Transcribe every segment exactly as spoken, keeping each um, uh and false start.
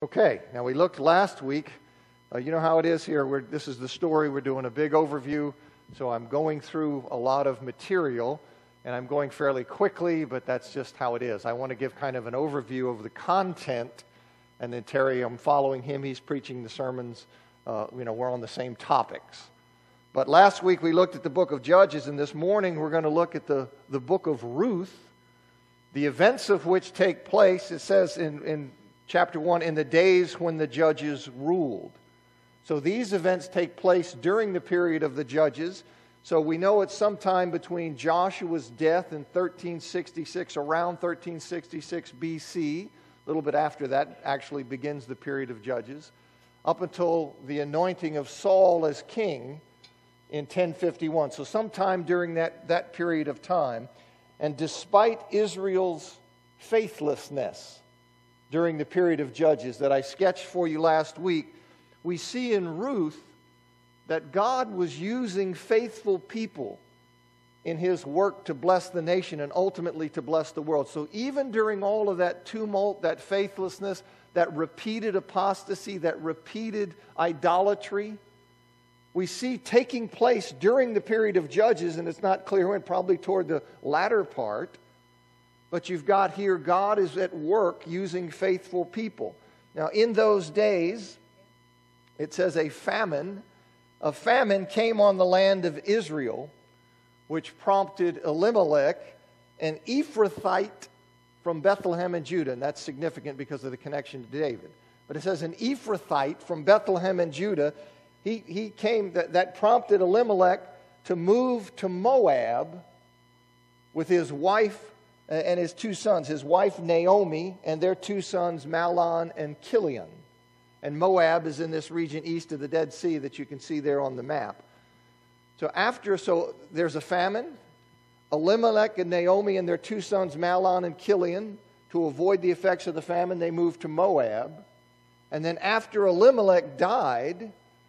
Okay, now we looked last week. Uh, you know how it is here. We're, this is the story. We're doing a big overview. So I'm going through a lot of material, and I'm going fairly quickly, but that's just how it is. I want to give kind of an overview of the content, and then Terry, I'm following him. He's preaching the sermons. Uh, you know, we're on the same topics. But last week we looked at the book of Judges, and this morning we're going to look at the, the book of Ruth, the events of which take place, it says in, in chapter one, in the days when the judges ruled. So these events take place during the period of the judges. So we know it's sometime between Joshua's death in thirteen sixty-six, around thirteen sixty-six B C, a little bit after that actually begins the period of judges, up until the anointing of Saul as king in ten fifty-one. So sometime during that, that period of time. And despite Israel's faithlessness during the period of judges that I sketched for you last week, we see in Ruth that God was using faithful people in his work to bless the nation and ultimately to bless the world. So even during all of that tumult, that faithlessness, that repeated apostasy, that repeated idolatry, we see taking place during the period of Judges, and it's not clear when, probably toward the latter part, but you've got here God is at work using faithful people. Now in those days, it says a famine, a famine came on the land of Israel, which prompted Elimelech, an Ephrathite from Bethlehem in Judah, and that's significant because of the connection to David. But it says an Ephrathite from Bethlehem in Judah, He, he came, that, that prompted Elimelech to move to Moab with his wife and his two sons, his wife Naomi and their two sons Mahlon and Chilion. And Moab is in this region east of the Dead Sea that you can see there on the map. So after, so there's a famine. Elimelech and Naomi and their two sons Mahlon and Chilion, to avoid the effects of the famine, they moved to Moab. And then after Elimelech died,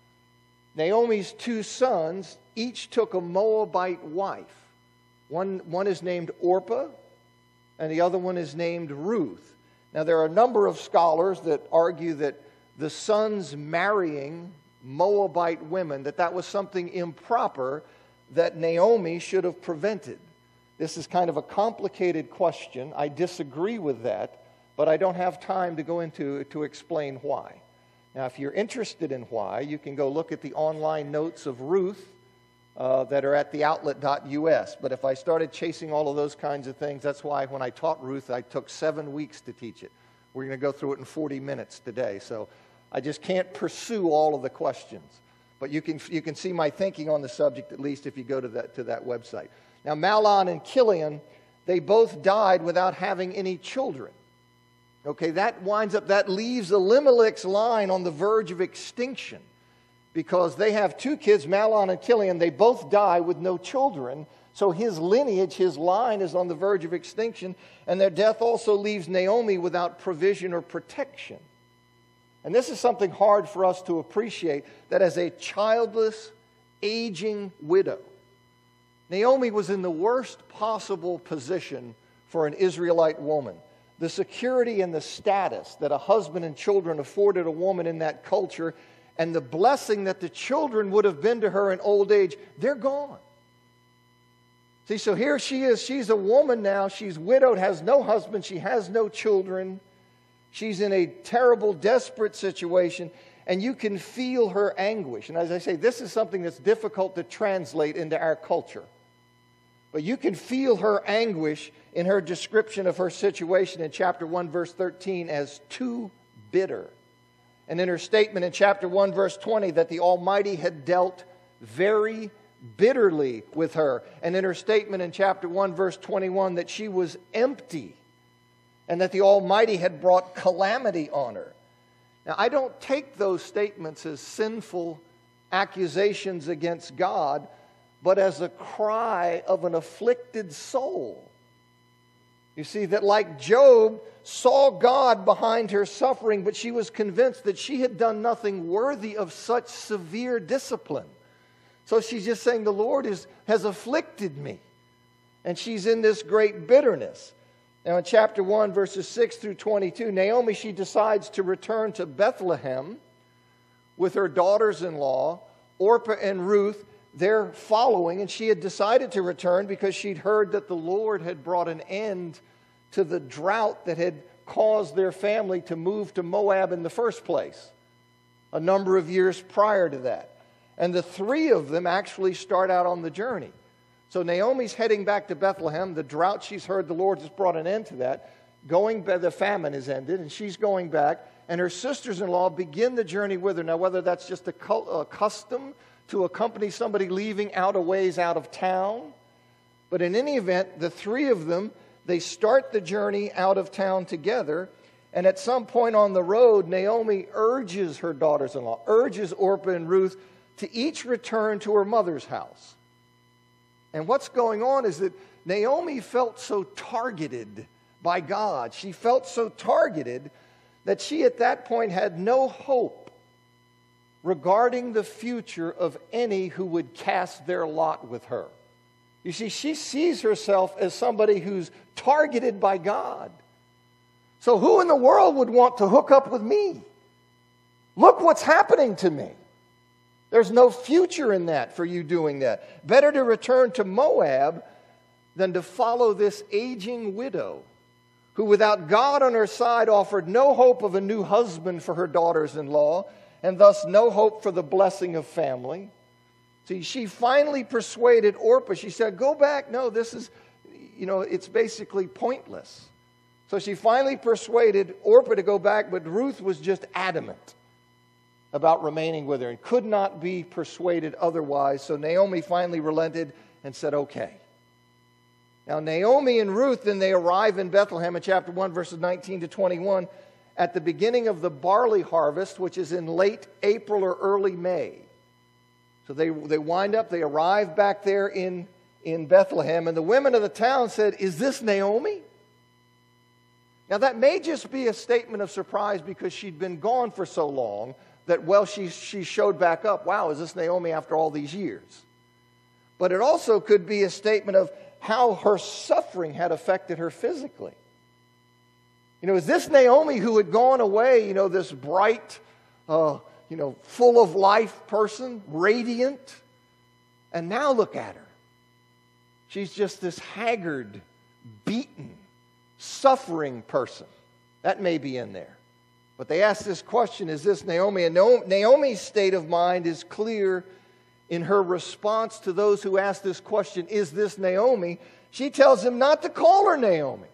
Naomi's two sons each took a Moabite wife. One, one is named Orpah, and the other one is named Ruth. Now, there are a number of scholars that argue that the sons marrying Moabite women, that that was something improper that Naomi should have prevented. This is kind of a complicated question. I disagree with that, but I don't have time to go into to explain why. Now, if you're interested in why, you can go look at the online notes of Ruth uh, that are at the outlet dot U S. But if I started chasing all of those kinds of things, that's why when I taught Ruth, I took seven weeks to teach it. We're going to go through it in forty minutes today. So I just can't pursue all of the questions. But you can you can see my thinking on the subject, at least if you go to that, to that website. Now, Mahlon and Chilion, they both died without having any children. Okay, that winds up, that leaves Elimelech's line on the verge of extinction because they have two kids, Mahlon and Chilion. They both die with no children. So his lineage, his line is on the verge of extinction. And their death also leaves Naomi without provision or protection. And this is something hard for us to appreciate, that as a childless, aging widow, Naomi was in the worst possible position for an Israelite woman. The security and the status that a husband and children afforded a woman in that culture, and the blessing that the children would have been to her in old age, they're gone. See, so here she is. She's a woman now. She's widowed, has no husband. She has no children. She's in a terrible, desperate situation, and you can feel her anguish. And as I say, this is something that's difficult to translate into our culture. But you can feel her anguish in her description of her situation in chapter one, verse thirteen, as too bitter. And in her statement in chapter one, verse twenty, that the Almighty had dealt very bitterly with her. And in her statement in chapter one, verse twenty-one, that she was empty and that the Almighty had brought calamity on her. Now, I don't take those statements as sinful accusations against God, but as a cry of an afflicted soul. You see, that like Job saw God behind her suffering, but she was convinced that she had done nothing worthy of such severe discipline. So she's just saying, the Lord is, has afflicted me. And she's in this great bitterness. Now in chapter one, verses six through twenty-two, Naomi, she decides to return to Bethlehem with her daughters-in-law, Orpah and Ruth. They're following, and she had decided to return because she'd heard that the Lord had brought an end to the drought that had caused their family to move to Moab in the first place, a number of years prior to that. And the three of them actually start out on the journey. So Naomi's heading back to Bethlehem. The drought, she's heard the Lord has brought an end to that. Going, the famine has ended, and she's going back. And her sisters-in-law begin the journey with her. Now, whether that's just a custom to accompany somebody leaving out a ways out of town, but in any event, the three of them, they start the journey out of town together. And at some point on the road, Naomi urges her daughters-in-law, urges Orpah and Ruth to each return to her mother's house. And what's going on is that Naomi felt so targeted by God. She felt so targeted that she at that point had no hope regarding the future of any who would cast their lot with her. You see, she sees herself as somebody who's targeted by God. So who in the world would want to hook up with me? Look what's happening to me. There's no future in that for you doing that. Better to return to Moab than to follow this aging widow who, without God on her side, offered no hope of a new husband for her daughters-in-law, and thus no hope for the blessing of family. See, she finally persuaded Orpah. She said, go back. No, this is, you know, it's basically pointless. So she finally persuaded Orpah to go back, but Ruth was just adamant about remaining with her and could not be persuaded otherwise. So Naomi finally relented and said, okay. Now Naomi and Ruth, then they arrive in Bethlehem in chapter one, verses nineteen to twenty-one, at the beginning of the barley harvest, which is in late April or early May. So they, they wind up, they arrive back there in, in Bethlehem, and the women of the town said, is this Naomi? Now that may just be a statement of surprise because she'd been gone for so long that, well, she, she showed back up. Wow, is this Naomi after all these years? But it also could be a statement of how her suffering had affected her physically. You know, is this Naomi who had gone away, you know, this bright, uh, you know, full of life person, radiant? And now look at her. She's just this haggard, beaten, suffering person. That may be in there. But they ask this question, is this Naomi? And Naomi's state of mind is clear in her response to those who ask this question, is this Naomi? She tells them not to call her Naomi.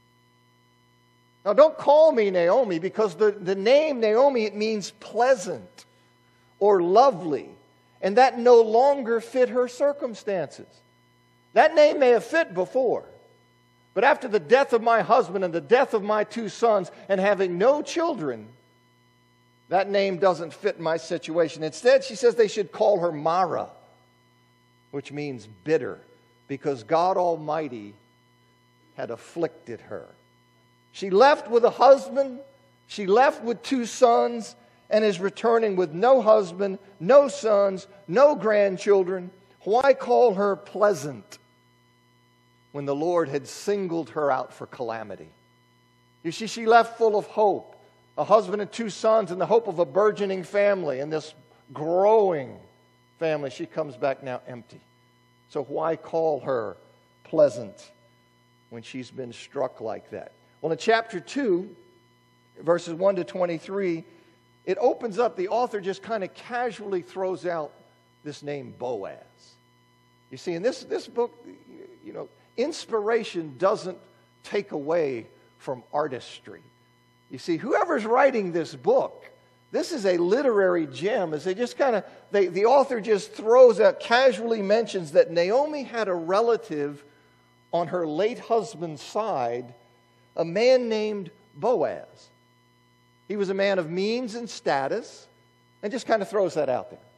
Now, don't call me Naomi, because the, the name Naomi, it means pleasant or lovely. And that no longer fit her circumstances. That name may have fit before. But after the death of my husband and the death of my two sons and having no children, that name doesn't fit my situation. Instead, she says they should call her Mara, which means bitter, because God Almighty had afflicted her. She left with a husband, she left with two sons, and is returning with no husband, no sons, no grandchildren. Why call her pleasant when the Lord had singled her out for calamity? You see, she left full of hope. A husband and two sons and the hope of a burgeoning family and this growing family. She comes back now empty. So why call her pleasant when she's been struck like that? Well, in chapter two, verses one to twenty-three, it opens up. The author just kind of casually throws out this name Boaz. You see, in this, this book, you know, inspiration doesn't take away from artistry. You see, whoever's writing this book, this is a literary gem. As they just kind of, they, the author just throws out, casually mentions that Naomi had a relative on her late husband's side, a man named Boaz. He was a man of means and status, and just kind of throws that out there.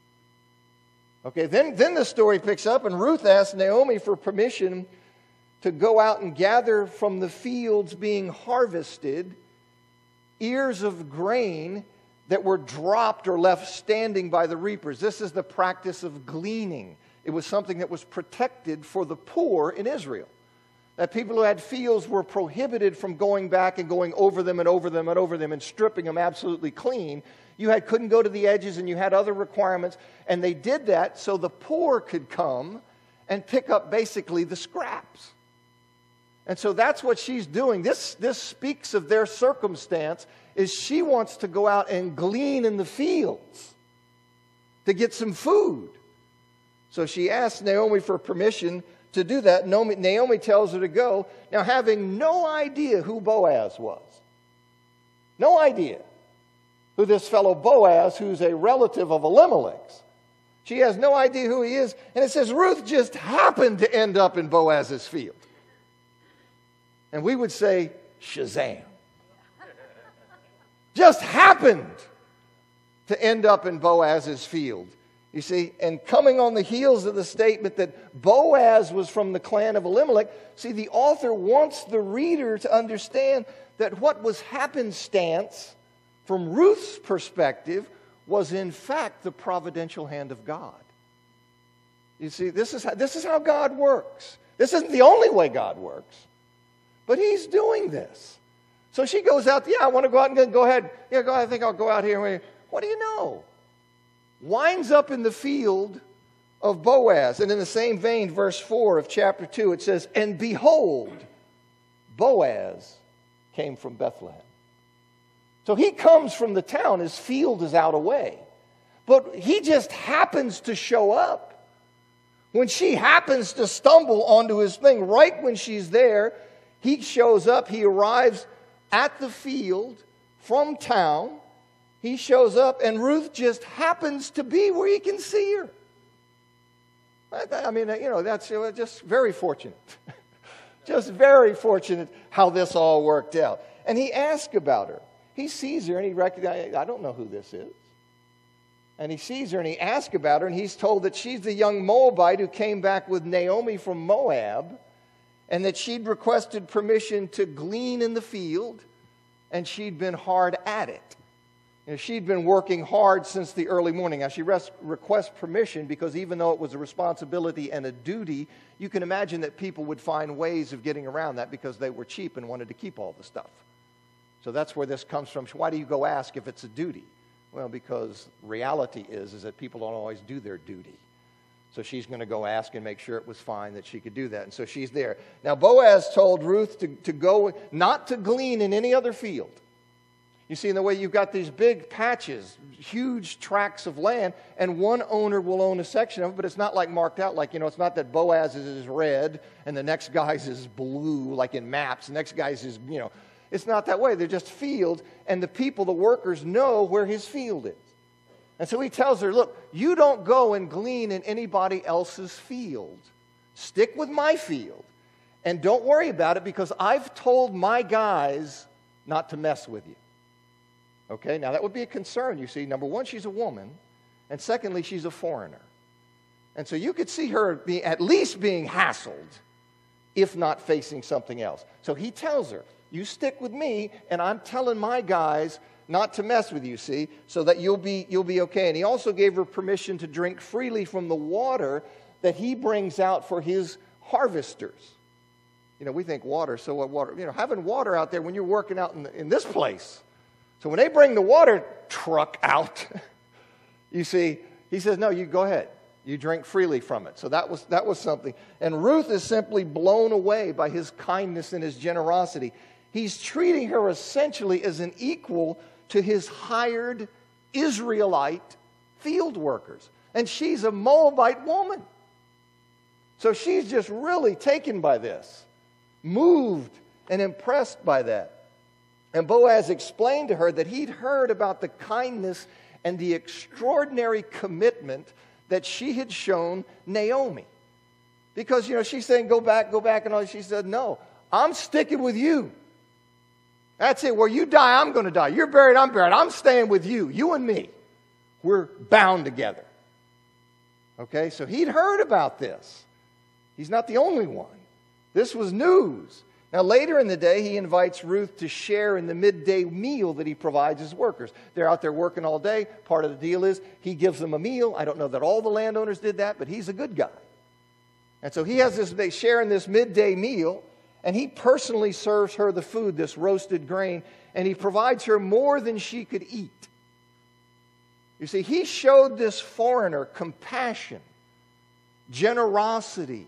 Okay, then, then the story picks up, and Ruth asks Naomi for permission to go out and gather from the fields being harvested ears of grain that were dropped or left standing by the reapers. This is the practice of gleaning. It was something that was protected for the poor in Israel. That people who had fields were prohibited from going back and going over them and over them and over them and stripping them absolutely clean. You had, couldn't go to the edges, and you had other requirements. And they did that so the poor could come and pick up basically the scraps. And so that's what she's doing. This, this speaks of their circumstance, is she wants to go out and glean in the fields to get some food. So she asks Naomi for permission to do that. Naomi, Naomi tells her to go. Now, having no idea who Boaz was. No idea who this fellow Boaz, who's a relative of Elimelech's. She has no idea who he is. And it says Ruth just happened to end up in Boaz's field. And we would say, Shazam. Just happened to end up in Boaz's field. You see, and coming on the heels of the statement that Boaz was from the clan of Elimelech, see, the author wants the reader to understand that what was happenstance from Ruth's perspective was in fact the providential hand of God. You see, this is how, this is how God works. This isn't the only way God works, but he's doing this. So she goes out, yeah, I want to go out and go ahead. Yeah, go ahead, I think I'll go out here. What do you know? Winds up in the field of Boaz. And in the same vein, verse four of chapter two, it says, and behold, Boaz came from Bethlehem. So he comes from the town. His field is out away. But he just happens to show up. When she happens to stumble onto his thing, right when she's there, he shows up. He arrives at the field from town. He shows up, and Ruth just happens to be where he can see her. I, I mean, you know, that's just very fortunate. Just very fortunate how this all worked out. And he asks about her. He sees her, and he recognizes, I don't know who this is. And he sees her, and he asks about her, and he's told that she's the young Moabite who came back with Naomi from Moab, and that she'd requested permission to glean in the field, and she'd been hard at it. You know, she'd been working hard since the early morning. Now, she res- requests permission because even though it was a responsibility and a duty, you can imagine that people would find ways of getting around that because they were cheap and wanted to keep all the stuff. So that's where this comes from. Why do you go ask if it's a duty? Well, because reality is, is that people don't always do their duty. So she's going to go ask and make sure it was fine that she could do that. And so she's there. Now, Boaz told Ruth to, to go, not to glean in any other field. You see, in the way you've got these big patches, huge tracts of land, and one owner will own a section of it, but it's not like marked out. Like, you know, it's not that Boaz's is red and the next guy's is blue, like in maps. The next guy's is, you know, it's not that way. They're just fields, and the people, the workers, know where his field is. And so he tells her, look, you don't go and glean in anybody else's field. Stick with my field, and don't worry about it because I've told my guys not to mess with you. Okay, now that would be a concern, you see. Number one, she's a woman, and secondly, she's a foreigner. And so you could see her be, at least being hassled, if not facing something else. So he tells her, you stick with me, and I'm telling my guys not to mess with you, see, so that you'll be, you'll be okay. And he also gave her permission to drink freely from the water that he brings out for his harvesters. You know, we think water, so what water? You know, having water out there when you're working out in, in this place. So when they bring the water truck out, you see, he says, no, you go ahead. You drink freely from it. So that was, that was something. And Ruth is simply blown away by his kindness and his generosity. He's treating her essentially as an equal to his hired Israelite field workers. And she's a Moabite woman. So she's just really taken by this, moved and impressed by that. And Boaz explained to her that he'd heard about the kindness and the extraordinary commitment that she had shown Naomi. Because, you know, she's saying, go back, go back, and all. She said, no, I'm sticking with you. That's it. Where you die, I'm going to die. You're buried, I'm buried. I'm staying with you. You and me. We're bound together. Okay, so he'd heard about this. He's not the only one. This was news. Now, later in the day, he invites Ruth to share in the midday meal that he provides his workers. They're out there working all day. Part of the deal is he gives them a meal. I don't know that all the landowners did that, but he's a good guy. And so he has this, they share in this midday meal. And he personally serves her the food, this roasted grain, and he provides her more than she could eat. You see, he showed this foreigner compassion, generosity,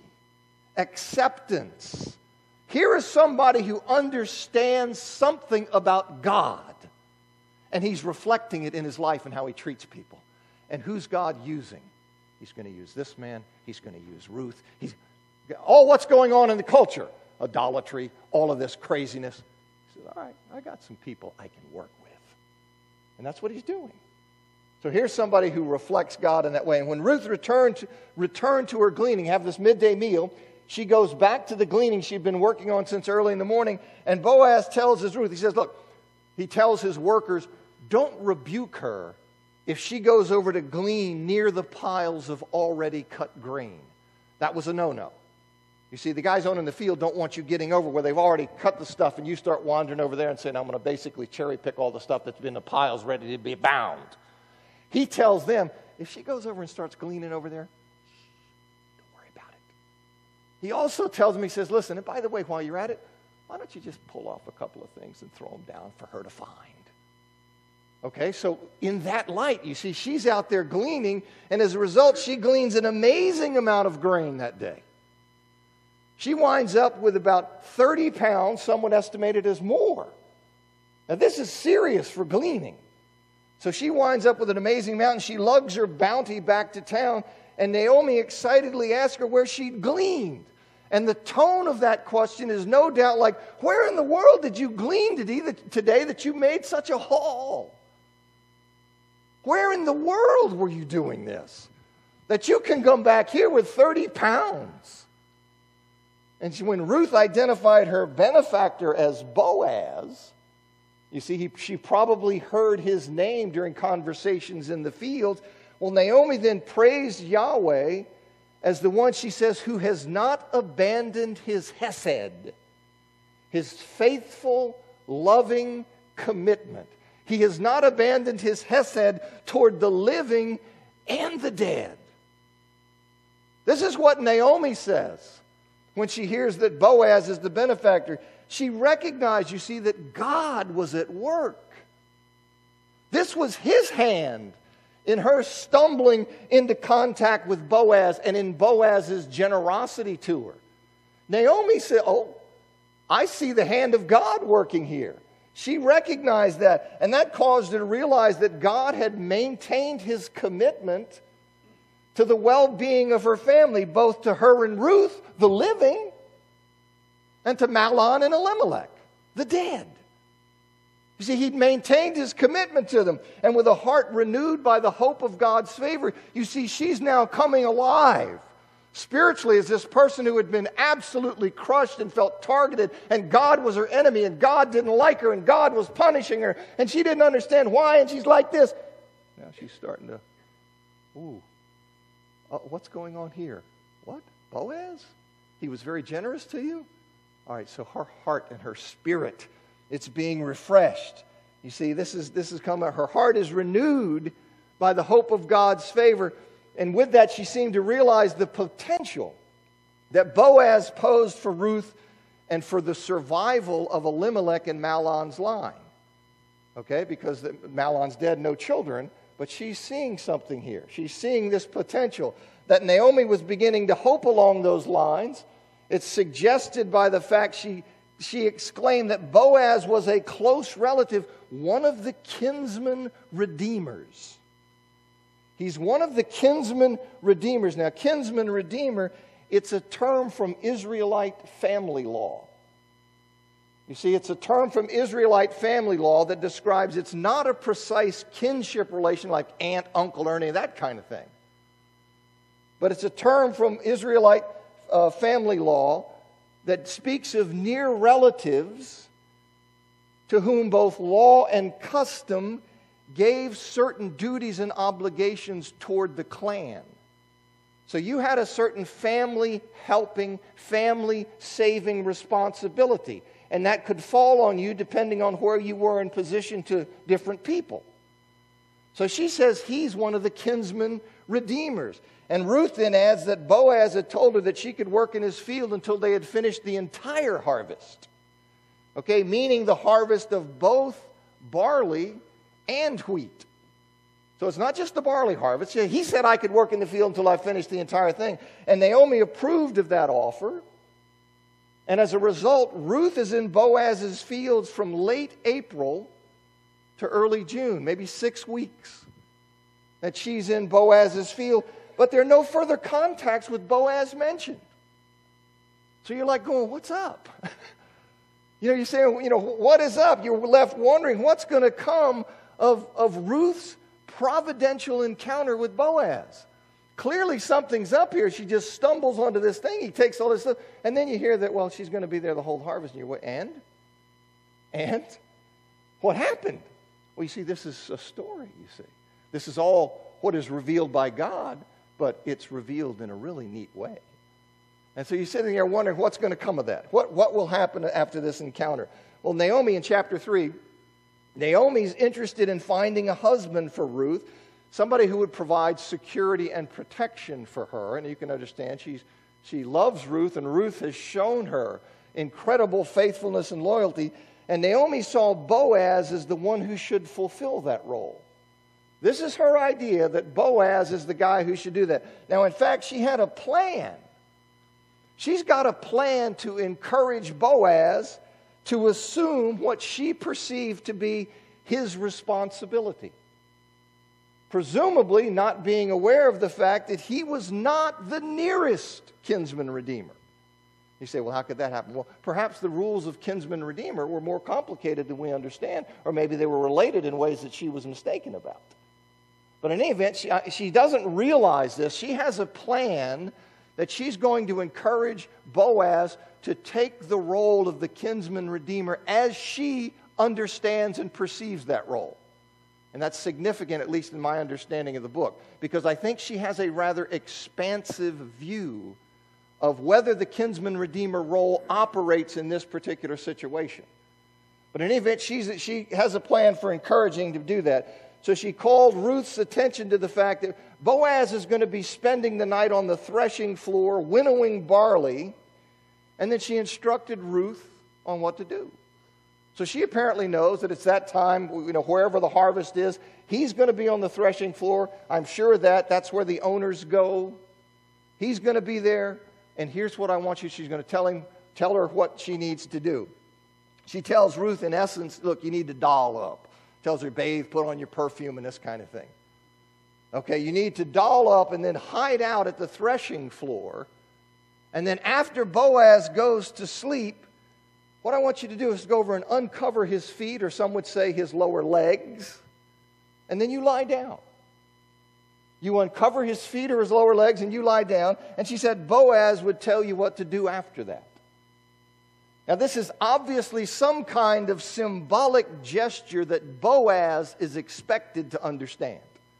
acceptance. Here is somebody who understands something about God, and he's reflecting it in his life and how he treats people. And who's God using? He's going to use this man. He's going to use Ruth. He's all what's going on in the culture, idolatry, all of this craziness. He says, all right, I got some people I can work with. And that's what he's doing. So here's somebody who reflects God in that way. And when Ruth returned to, returned to her gleaning, have this midday meal, she goes back to the gleaning she'd been working on since early in the morning. And Boaz tells his Ruth, he says, look, he tells his workers, don't rebuke her if she goes over to glean near the piles of already cut grain. That was a no-no. You see, the guys owning the field don't want you getting over where they've already cut the stuff and you start wandering over there and saying, I'm going to basically cherry pick all the stuff that's been in the piles ready to be bound. He tells them, if she goes over and starts gleaning over there, don't worry about it. He also tells them, he says, listen, and by the way, while you're at it, why don't you just pull off a couple of things and throw them down for her to find? Okay, so in that light, you see, she's out there gleaning, and as a result, she gleans an amazing amount of grain that day. She winds up with about thirty pounds, some would estimate it as more. Now, this is serious for gleaning. So she winds up with an amazing amount, and she lugs her bounty back to town, and Naomi excitedly asks her where she'd gleaned. And the tone of that question is no doubt like, where in the world did you glean today that you made such a haul? Where in the world were you doing this? That you can come back here with thirty pounds. And she, when Ruth identified her benefactor as Boaz, you see, he, she probably heard his name during conversations in the fields. Well, Naomi then praised Yahweh as the one, she says, who has not abandoned his hesed, his faithful, loving commitment. He has not abandoned his hesed toward the living and the dead. This is what Naomi says when she hears that Boaz is the benefactor. She recognized, you see, that God was at work. This was his hand in her stumbling into contact with Boaz and in Boaz's generosity to her. Naomi said, oh, I see the hand of God working here. She recognized that, and that caused her to realize that God had maintained his commitment to the well-being of her family, both to her and Ruth, the living, and to Mahlon and Elimelech, the dead. You see, he'd maintained his commitment to them, and with a heart renewed by the hope of God's favor, you see, she's now coming alive spiritually as this person who had been absolutely crushed and felt targeted, and God was her enemy, and God didn't like her, and God was punishing her, and she didn't understand why, and she's like this. Now she's starting to, ooh, uh, what's going on here? What? Boaz? He was very generous to you? All right, so her heart and her spirit, it's being refreshed. You see, this is this is coming. Her heart is renewed by the hope of God's favor. And with that, she seemed to realize the potential that Boaz posed for Ruth and for the survival of Elimelech and Mahlon's line. Okay, because the, Mahlon's dead, no children, but she's seeing something here. She's seeing this potential that Naomi was beginning to hope along those lines. It's suggested by the fact she, she exclaimed that Boaz was a close relative, one of the kinsman redeemers. He's one of the kinsman redeemers. Now, kinsman redeemer, it's a term from Israelite family law. You see, it's a term from Israelite family law that describes it's not a precise kinship relation like aunt, uncle, or any of that kind of thing. But it's a term from Israelite uh, family law that speaks of near relatives to whom both law and custom gave certain duties and obligations toward the clan. So you had a certain family helping, family saving responsibility. And that could fall on you depending on where you were in position to different people. So she says he's one of the kinsman redeemers. And Ruth then adds that Boaz had told her that she could work in his field until they had finished the entire harvest. Okay, meaning the harvest of both barley and wheat. So it's not just the barley harvest. He said I could work in the field until I finished the entire thing. And Naomi approved of that offer. And as a result, Ruth is in Boaz's fields from late April to early June, maybe six weeks that she's in Boaz's field. But there are no further contacts with Boaz mentioned. So you're like going, what's up? You know, you're saying, you know, what is up? You're left wondering what's going to come of, of Ruth's providential encounter with Boaz. Clearly something's up here. She just stumbles onto this thing. He takes all this stuff. And then you hear that, well, she's going to be there the whole harvest. And you're, and? And? What happened? Well, you see, this is a story, you see. This is all what is revealed by God, but it's revealed in a really neat way. And so you're sitting there wondering what's going to come of that. What, what will happen after this encounter? Well, Naomi in chapter three, Naomi's interested in finding a husband for Ruth, somebody who would provide security and protection for her. And you can understand she's, she loves Ruth, and Ruth has shown her incredible faithfulness and loyalty. And Naomi saw Boaz as the one who should fulfill that role. This is her idea that Boaz is the guy who should do that. Now, in fact, she had a plan. She's got a plan to encourage Boaz to assume what she perceived to be his responsibility. Presumably not being aware of the fact that he was not the nearest kinsman redeemer. You say, well, how could that happen? Well, perhaps the rules of kinsman redeemer were more complicated than we understand, or maybe they were related in ways that she was mistaken about. But in any event, she, she doesn't realize this. She has a plan that she's going to encourage Boaz to take the role of the kinsman redeemer as she understands and perceives that role. And that's significant, at least in my understanding of the book, because I think she has a rather expansive view of whether the kinsman redeemer role operates in this particular situation. But in any event, she's, she has a plan for encouraging to do that. So she called Ruth's attention to the fact that Boaz is going to be spending the night on the threshing floor, winnowing barley, and then she instructed Ruth on what to do. So she apparently knows that it's that time, you know, wherever the harvest is, he's going to be on the threshing floor. I'm sure that that's where the owners go. He's going to be there, and here's what I want you. She's going to tell him, tell her what she needs to do. She tells Ruth, in essence, look, you need to doll up. Tells her, bathe, put on your perfume, and this kind of thing. Okay, you need to doll up and then hide out at the threshing floor. And then after Boaz goes to sleep, what I want you to do is go over and uncover his feet, or some would say his lower legs, and then you lie down. You uncover his feet or his lower legs, and you lie down. And she said Boaz would tell you what to do after that. Now, this is obviously some kind of symbolic gesture that Boaz is expected to understand.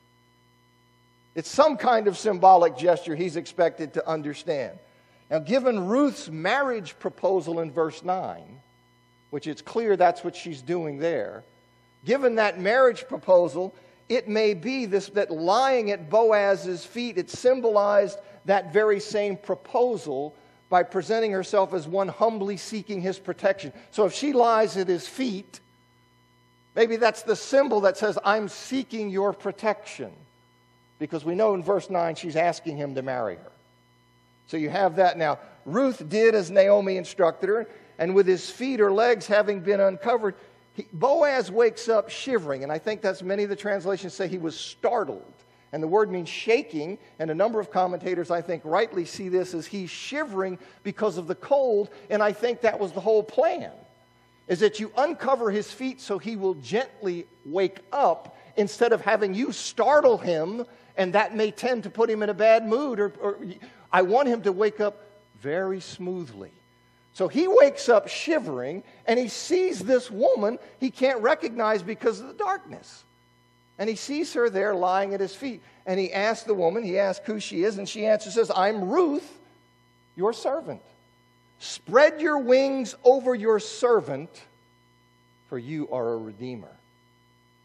It's some kind of symbolic gesture he's expected to understand. Now, given Ruth's marriage proposal in verse nine, which it's clear that's what she's doing there, given that marriage proposal, it may be this that lying at Boaz's feet, it symbolized that very same proposal by presenting herself as one humbly seeking his protection. So if she lies at his feet, maybe that's the symbol that says, I'm seeking your protection. Because we know in verse nine she's asking him to marry her. So you have that now. Ruth did as Naomi instructed her, and with his feet or legs having been uncovered, he, Boaz wakes up shivering. And I think that's many of the translations say he was startled. And the word means shaking, and a number of commentators, I think, rightly see this as he's shivering because of the cold, and I think that was the whole plan, is that you uncover his feet so he will gently wake up instead of having you startle him, and that may tend to put him in a bad mood, or, or I want him to wake up very smoothly. So he wakes up shivering, and he sees this woman he can't recognize because of the darkness. And he sees her there lying at his feet. And he asks the woman, he asks who she is, and she answers, says, I'm Ruth, your servant. Spread your wings over your servant, for you are a redeemer.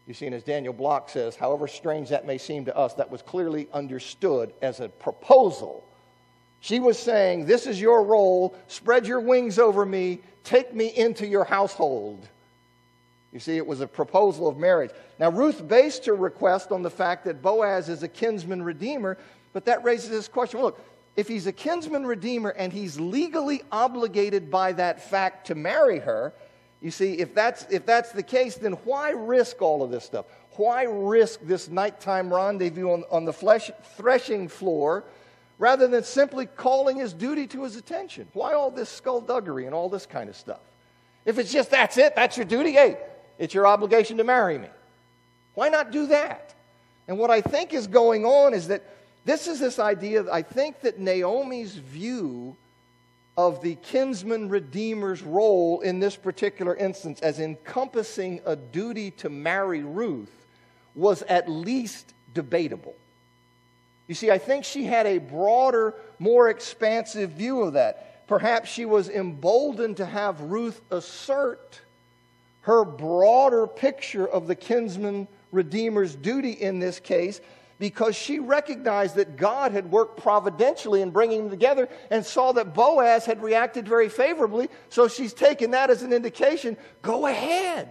You see, and as Daniel Block says, however strange that may seem to us, that was clearly understood as a proposal. She was saying, this is your role, spread your wings over me, take me into your household. You see, it was a proposal of marriage. Now, Ruth based her request on the fact that Boaz is a kinsman redeemer, but that raises this question. Look, if he's a kinsman redeemer and he's legally obligated by that fact to marry her, you see, if that's, if that's the case, then why risk all of this stuff? Why risk this nighttime rendezvous on, on the flesh, threshing floor rather than simply calling his duty to his attention? Why all this skullduggery and all this kind of stuff? If it's just that's it, that's your duty, hey, it's your obligation to marry me. Why not do that? And what I think is going on is that this is this idea, I think that Naomi's view of the kinsman redeemer's role in this particular instance as encompassing a duty to marry Ruth was at least debatable. You see, I think she had a broader, more expansive view of that. Perhaps she was emboldened to have Ruth assert her broader picture of the kinsman redeemer's duty in this case, because she recognized that God had worked providentially in bringing them together and saw that Boaz had reacted very favorably. So she's taken that as an indication. Go ahead.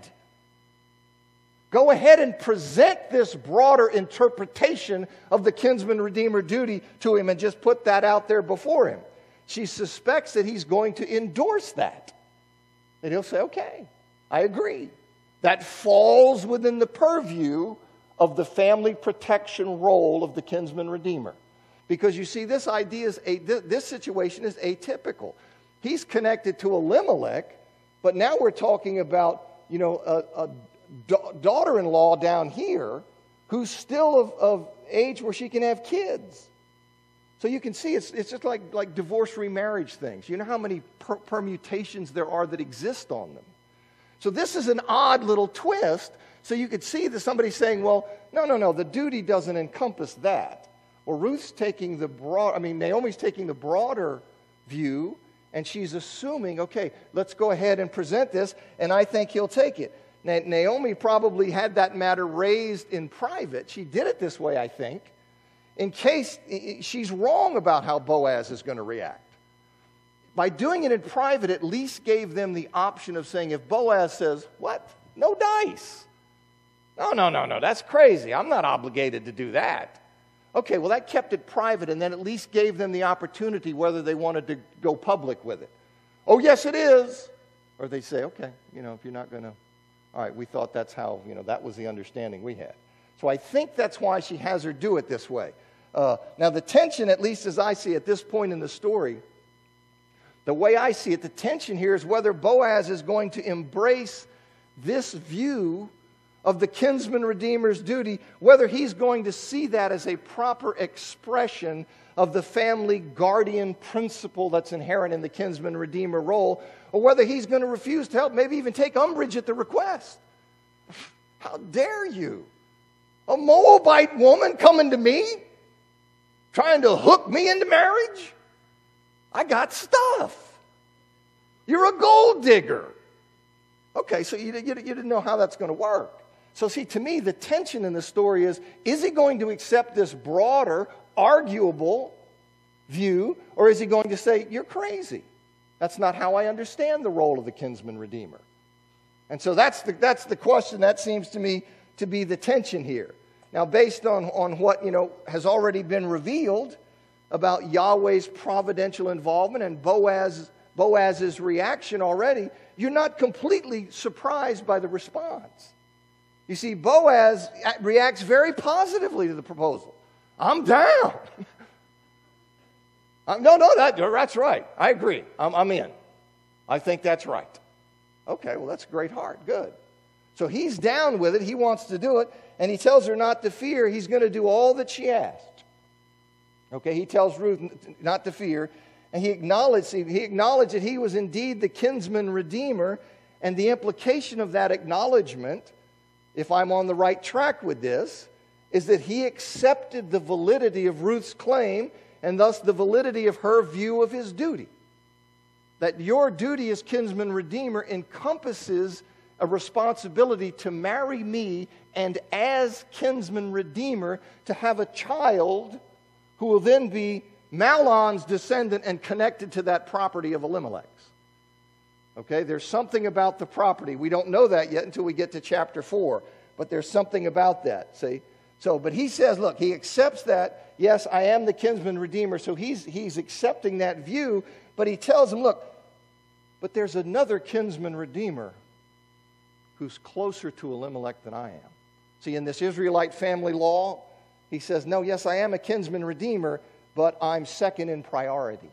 Go ahead and present this broader interpretation of the kinsman redeemer duty to him and just put that out there before him. She suspects that he's going to endorse that. And he'll say, okay, I agree. That falls within the purview of the family protection role of the kinsman redeemer. Because you see, this idea is a, this situation is atypical. He's connected to Elimelech, but now we're talking about, you know, a, a da- daughter-in-law down here who's still of, of age where she can have kids. So you can see it's, it's just like, like divorce remarriage things. You know how many per- permutations there are that exist on them. So this is an odd little twist. So you could see that somebody's saying, well, no, no, no, the duty doesn't encompass that. Well, Ruth's taking the broad, I mean, Naomi's taking the broader view, and she's assuming, okay, let's go ahead and present this, and I think he'll take it. Now, Naomi probably had that matter raised in private. She did it this way, I think, in case she's wrong about how Boaz is going to react. By doing it in private, at least gave them the option of saying, if Boaz says, what? No dice. No, no, no, no, that's crazy. I'm not obligated to do that. Okay, well, that kept it private and then at least gave them the opportunity whether they wanted to go public with it. Oh, yes, it is. Or they say, okay, you know, if you're not going to, all right, we thought that's how, you know, that was the understanding we had. So I think that's why she has her do it this way. Uh, now, the tension, at least as I see at this point in the story, the way I see it, the tension here is whether Boaz is going to embrace this view of the kinsman redeemer's duty, whether he's going to see that as a proper expression of the family guardian principle that's inherent in the kinsman redeemer role, or whether he's going to refuse to help, maybe even take umbrage at the request. How dare you? A Moabite woman coming to me, trying to hook me into marriage? I got stuff. You're a gold digger. Okay, so you, you, you didn't know how that's going to work. So see, to me, the tension in the story is, is he going to accept this broader, arguable view, or is he going to say, you're crazy? That's not how I understand the role of the kinsman redeemer. And so that's the, that's the question. That seems to me to be the tension here. Now, based on, on what, you know, has already been revealed about Yahweh's providential involvement and Boaz, Boaz's reaction already, you're not completely surprised by the response. You see, Boaz reacts very positively to the proposal. I'm down. no, no, that, that's right. I agree. I'm, I'm in. I think that's right. Okay, well, that's a great heart. Good. So he's down with it. He wants to do it. And he tells her not to fear. He's going to do all that she asked. Okay, he tells Ruth not to fear. And he acknowledged, he acknowledged that he was indeed the kinsman redeemer. And the implication of that acknowledgement, if I'm on the right track with this, is that he accepted the validity of Ruth's claim and thus the validity of her view of his duty. That your duty as kinsman redeemer encompasses a responsibility to marry me and as kinsman redeemer to have a child who will then be Mahlon's descendant and connected to that property of Elimelech's. Okay, there's something about the property. We don't know that yet until we get to chapter four, but there's something about that, see? So, but he says, look, he accepts that, yes, I am the kinsman redeemer, so he's, he's accepting that view, but he tells him, look, but there's another kinsman redeemer who's closer to Elimelech than I am. See, in this Israelite family law, he says, no, yes, I am a kinsman redeemer, but I'm second in priority.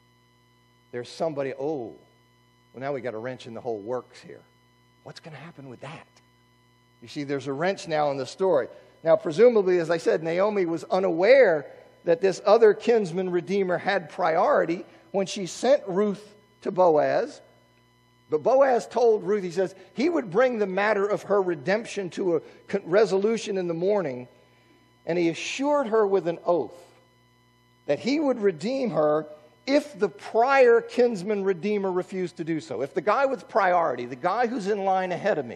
There's somebody, oh, well, now we got a wrench in the whole works here. What's going to happen with that? You see, there's a wrench now in the story. Now, presumably, as I said, Naomi was unaware that this other kinsman redeemer had priority when she sent Ruth to Boaz. But Boaz told Ruth, he says, he would bring the matter of her redemption to a resolution in the morning, and he assured her with an oath that he would redeem her if the prior kinsman redeemer refused to do so. If the guy with priority, the guy who's in line ahead of me,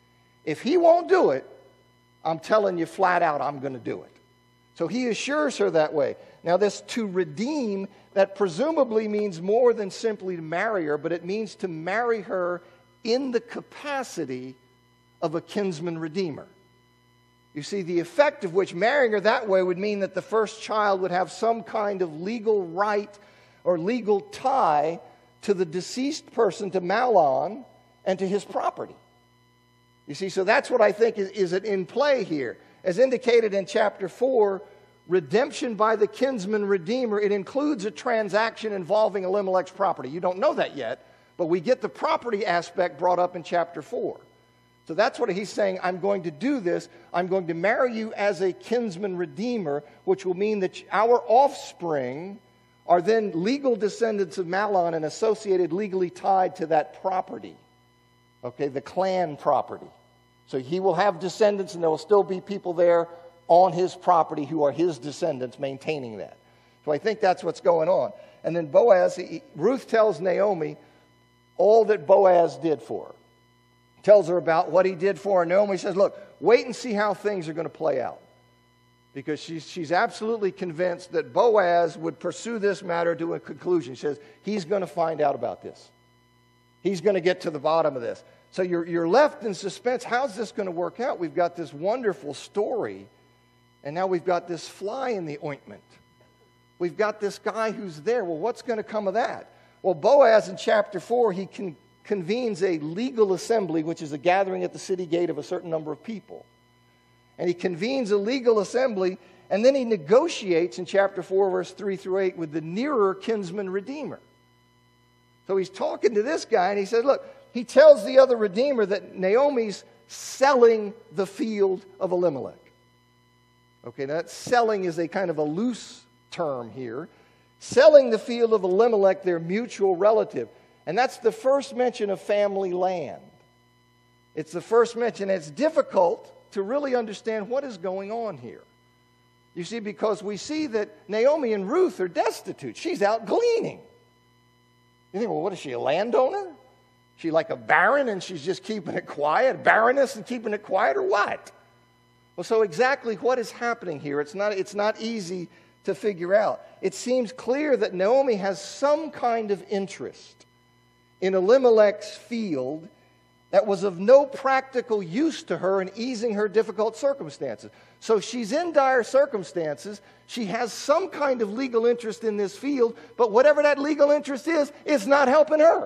if he won't do it, I'm telling you flat out, I'm going to do it. So he assures her that way. Now this to redeem, that presumably means more than simply to marry her, but it means to marry her in the capacity of a kinsman redeemer. You see, the effect of which marrying her that way would mean that the first child would have some kind of legal right or legal tie to the deceased person, to Mahlon, and to his property. You see, so that's what I think is, is in play here. As indicated in chapter four, redemption by the kinsman redeemer, it includes a transaction involving Elimelech's property. You don't know that yet, but we get the property aspect brought up in chapter four. So that's what he's saying, I'm going to do this. I'm going to marry you as a kinsman redeemer, which will mean that our offspring are then legal descendants of Mahlon and associated legally tied to that property. Okay, the clan property. So he will have descendants, and there will still be people there on his property who are his descendants maintaining that. So I think that's what's going on. And then Boaz, he, Ruth tells Naomi all that Boaz did for her. Tells her about what he did for her. Naomi says, look, wait and see how things are going to play out. Because she's, she's absolutely convinced that Boaz would pursue this matter to a conclusion. She says, he's going to find out about this. He's going to get to the bottom of this. So you're, you're left in suspense. How's this going to work out? We've got this wonderful story, and now we've got this fly in the ointment. We've got this guy who's there. Well, what's going to come of that? Well, Boaz in chapter four, he con- convenes a legal assembly, which is a gathering at the city gate of a certain number of people. And he convenes a legal assembly, and then he negotiates in chapter four, verse three through eight, with the nearer kinsman redeemer. So he's talking to this guy, and he says, look, he tells the other redeemer that Naomi's selling the field of Elimelech. Okay, now that selling is a kind of a loose term here. Selling the field of Elimelech, their mutual relative. And that's the first mention of family land. It's the first mention. It's difficult to really understand what is going on here. You see, because we see that Naomi and Ruth are destitute. She's out gleaning. You think, well, what is she, a landowner? She like a baron and she's just keeping it quiet? A baroness and keeping it quiet, or what? Well, so exactly what is happening here? It's not, it's not easy to figure out. It seems clear that Naomi has some kind of interest in Elimelech's field that was of no practical use to her in easing her difficult circumstances. So she's in dire circumstances. She has some kind of legal interest in this field, but whatever that legal interest is, it's not helping her.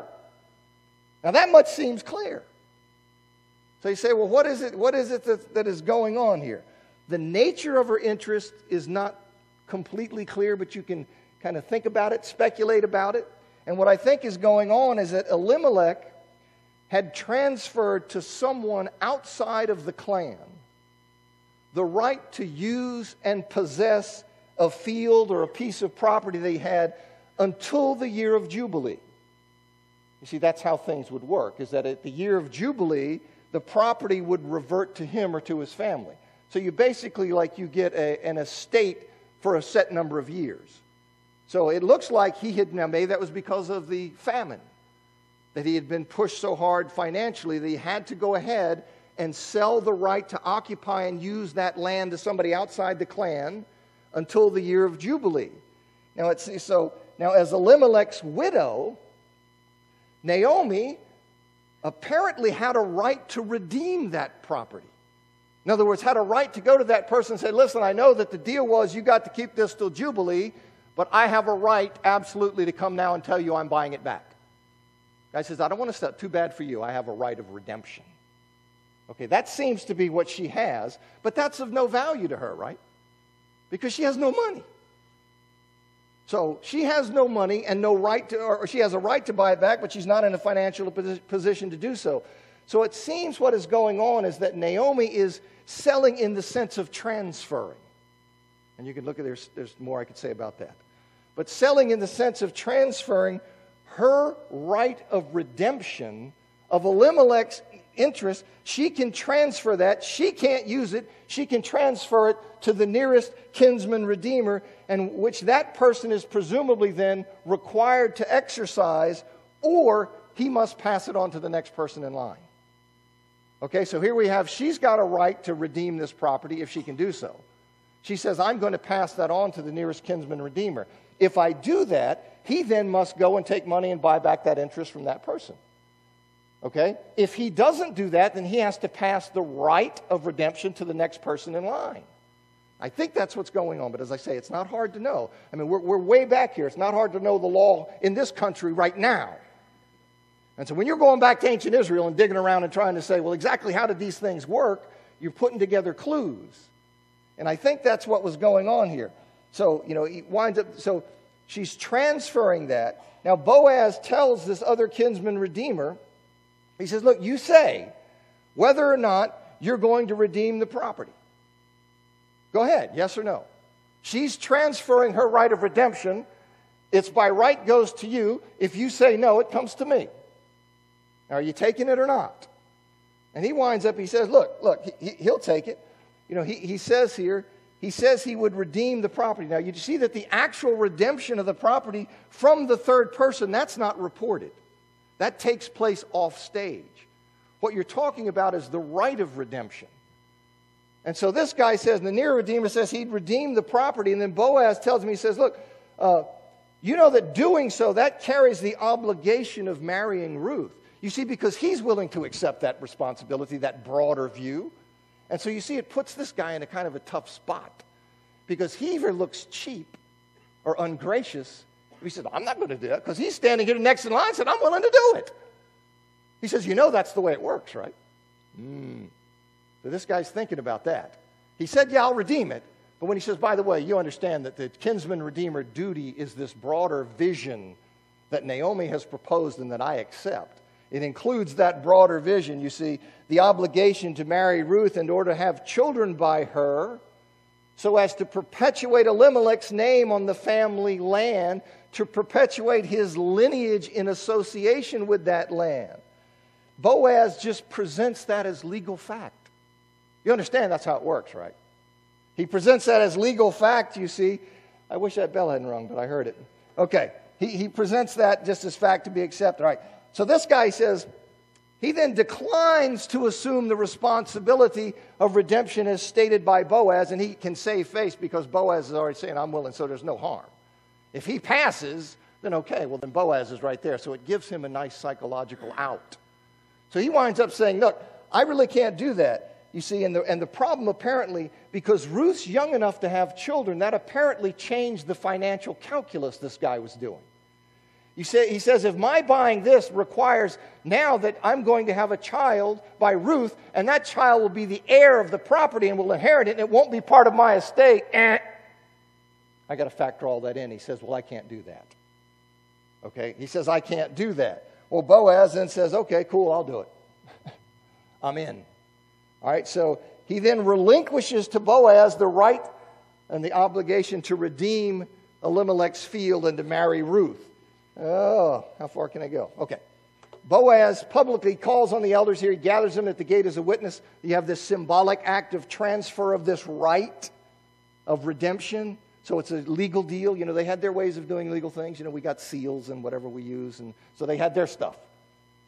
Now that much seems clear. So you say, well, what is it, what is it that, that is going on here? The nature of her interest is not completely clear, but you can kind of think about it, speculate about it. And what I think is going on is that Elimelech had transferred to someone outside of the clan the right to use and possess a field or a piece of property they had until the year of Jubilee. You see, that's how things would work, is that at the year of Jubilee, the property would revert to him or to his family. So you basically, like, you get a, an estate for a set number of years. So it looks like he had, now maybe that was because of the famine, that he had been pushed so hard financially that he had to go ahead and sell the right to occupy and use that land to somebody outside the clan until the year of Jubilee. Now, it's, so, now as Elimelech's widow, Naomi apparently had a right to redeem that property. In other words, had a right to go to that person and say, listen, I know that the deal was you got to keep this till Jubilee, but I have a right absolutely to come now and tell you I'm buying it back. Guy says, I don't want to step, too bad for you. I have a right of redemption. Okay, that seems to be what she has, but that's of no value to her, right? Because she has no money. So she has no money and no right to, or she has a right to buy it back, but she's not in a financial position to do so. So it seems what is going on is that Naomi is selling in the sense of transferring. And you can look at, there's, there's more I could say about that. But selling in the sense of transferring her right of redemption of Elimelech's interest, she can transfer that. She can't use it. She can transfer it to the nearest kinsman redeemer, and which that person is presumably then required to exercise, or he must pass it on to the next person in line. Okay, so here we have, she's got a right to redeem this property if she can do so. She says, I'm going to pass that on to the nearest kinsman redeemer. If I do that, he then must go and take money and buy back that interest from that person. Okay? If he doesn't do that, then he has to pass the right of redemption to the next person in line. I think that's what's going on, but as I say, it's not hard to know. I mean, we're, we're way back here. It's not hard to know the law in this country right now. And so when you're going back to ancient Israel and digging around and trying to say, well, exactly how did these things work, you're putting together clues. And I think that's what was going on here. So, you know, he winds up, so she's transferring that. Now, Boaz tells this other kinsman redeemer, he says, look, you say whether or not you're going to redeem the property. Go ahead, yes or no. She's transferring her right of redemption. It's by right goes to you. If you say no, it comes to me. Are you taking it or not? And he winds up, he says, look, look, he, he'll take it. You know, he, he says here, he says he would redeem the property. Now, you see that the actual redemption of the property from the third person, that's not reported. That takes place off stage. What you're talking about is the right of redemption. And so this guy says, and the near redeemer says he'd redeem the property. And then Boaz tells him, he says, look, uh, you know that doing so, that carries the obligation of marrying Ruth. You see, because he's willing to accept that responsibility, that broader view. And so you see, it puts this guy in a kind of a tough spot. Because he either looks cheap or ungracious. He says, I'm not going to do that. Because he's standing here next in line and said, I'm willing to do it. He says, you know that's the way it works, right? Mm. So this guy's thinking about that. He said, yeah, I'll redeem it. But when he says, by the way, you understand that the kinsman redeemer duty is this broader vision that Naomi has proposed and that I accept. It includes that broader vision, you see, the obligation to marry Ruth in order to have children by her so as to perpetuate Elimelech's name on the family land, to perpetuate his lineage in association with that land. Boaz just presents that as legal fact. You understand that's how it works, right? He presents that as legal fact, you see. I wish that bell hadn't rung, but I heard it. Okay, he, he presents that just as fact to be accepted. All right. So this guy says, he then declines to assume the responsibility of redemption as stated by Boaz, and he can save face because Boaz is already saying, I'm willing, so there's no harm. If he passes, then okay, well then Boaz is right there, so it gives him a nice psychological out. So he winds up saying, look, I really can't do that. You see, and the, and the problem apparently, because Ruth's young enough to have children, that apparently changed the financial calculus this guy was doing. You say, he says, if my buying this requires now that I'm going to have a child by Ruth, and that child will be the heir of the property and will inherit it, and it won't be part of my estate, eh, I got to factor all that in. He says, well, I can't do that. Okay, he says, I can't do that. Well, Boaz then says, okay, cool, I'll do it. I'm in. All right, so he then relinquishes to Boaz the right and the obligation to redeem Elimelech's field and to marry Ruth. Oh, how far can I go? Okay. Boaz publicly calls on the elders here. He gathers them at the gate as a witness. You have this symbolic act of transfer of this right of redemption. So it's a legal deal. You know, they had their ways of doing legal things. You know, we got seals and whatever we use. And so they had their stuff.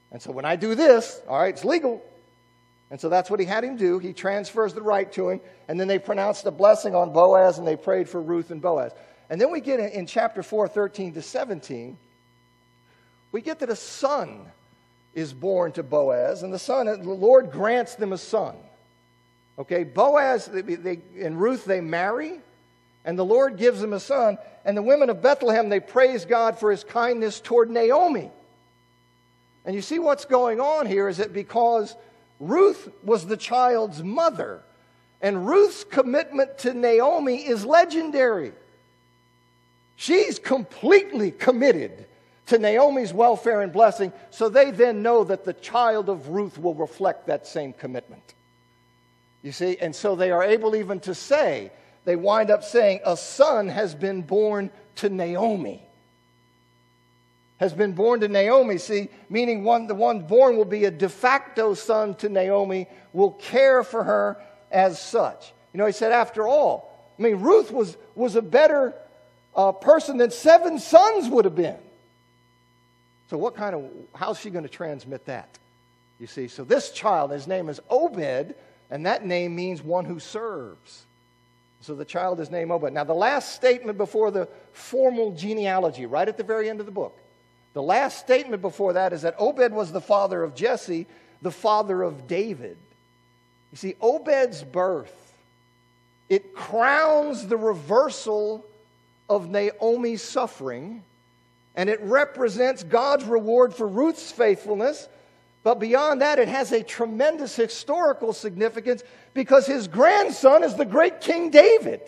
And so when I do this, all right, it's legal. And so that's what he had him do. He transfers the right to him, and then they pronounced a blessing on Boaz, and they prayed for Ruth and Boaz. And then we get in, in chapter four, thirteen to seventeen, we get that a son is born to Boaz, and the son, the Lord grants them a son. Okay, Boaz they, they, and Ruth, they marry, and the Lord gives them a son. And the women of Bethlehem, they praise God for his kindness toward Naomi. And you see what's going on here is that because Ruth was the child's mother, and Ruth's commitment to Naomi is legendary. She's completely committed to Naomi's welfare and blessing, so they then know that the child of Ruth will reflect that same commitment. You see, and so they are able even to say, they wind up saying, a son has been born to Naomi. Has been born to Naomi, see, meaning one, the one born will be a de facto son to Naomi, will care for her as such. You know, he said, after all, I mean, Ruth was, was a better uh, person than seven sons would have been. So what kind of, how's she going to transmit that? You see, so this child, his name is Obed, and that name means one who serves. So the child is named Obed. Now, the last statement before the formal genealogy, right at the very end of the book, the last statement before that is that Obed was the father of Jesse, the father of David. You see, Obed's birth, it crowns the reversal of Naomi's suffering, and it represents God's reward for Ruth's faithfulness. But beyond that, it has a tremendous historical significance because his grandson is the great King David.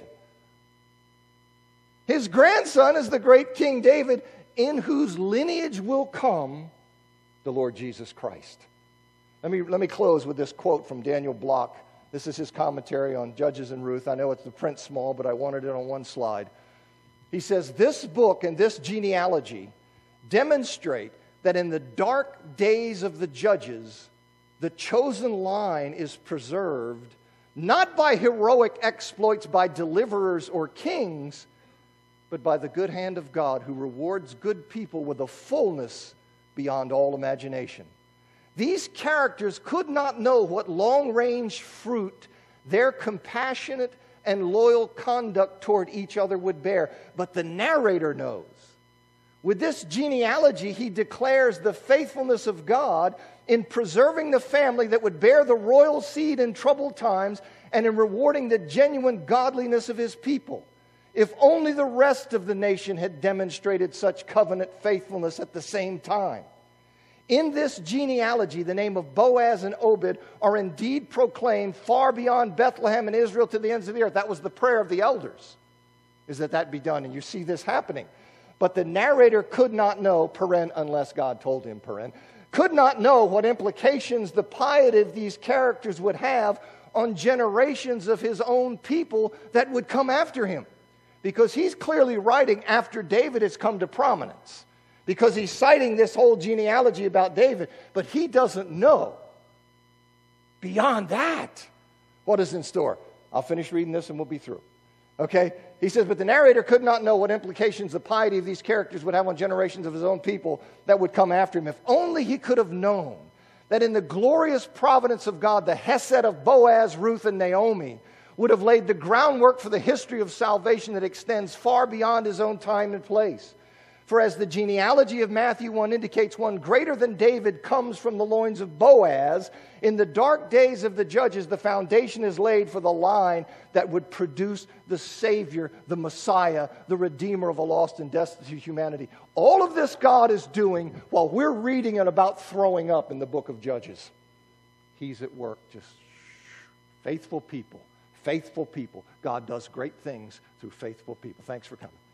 His grandson is the great King David, in whose lineage will come the Lord Jesus Christ. Let me, let me close with this quote from Daniel Block. This is his commentary on Judges and Ruth. I know it's the print small, but I wanted it on one slide. He says, this book and this genealogy demonstrate that in the dark days of the Judges, the chosen line is preserved, not by heroic exploits by deliverers or kings, but by the good hand of God, who rewards good people with a fullness beyond all imagination. These characters could not know what long-range fruit their compassionate and loyal conduct toward each other would bear, but the narrator knows. With this genealogy, he declares the faithfulness of God in preserving the family that would bear the royal seed in troubled times and in rewarding the genuine godliness of his people. If only the rest of the nation had demonstrated such covenant faithfulness at the same time. In this genealogy, the name of Boaz and Obed are indeed proclaimed far beyond Bethlehem and Israel to the ends of the earth. That was the prayer of the elders, is that that be done. And you see this happening. But the narrator could not know, paren, unless God told him, paren, could not know what implications the piety of these characters would have on generations of his own people that would come after him. Because he's clearly writing after David has come to prominence. Because he's citing this whole genealogy about David. But he doesn't know, beyond that, what is in store. I'll finish reading this and we'll be through. Okay? He says, but the narrator could not know what implications the piety of these characters would have on generations of his own people that would come after him. If only he could have known that in the glorious providence of God, the Hesed of Boaz, Ruth, and Naomi would have laid the groundwork for the history of salvation that extends far beyond his own time and place. For as the genealogy of Matthew one indicates, one greater than David comes from the loins of Boaz. In the dark days of the Judges, the foundation is laid for the line that would produce the Savior, the Messiah, the Redeemer of a lost and destitute humanity. All of this God is doing while we're reading it about throwing up in the book of Judges. He's at work, just faithful people. Faithful people. God does great things through faithful people. Thanks for coming.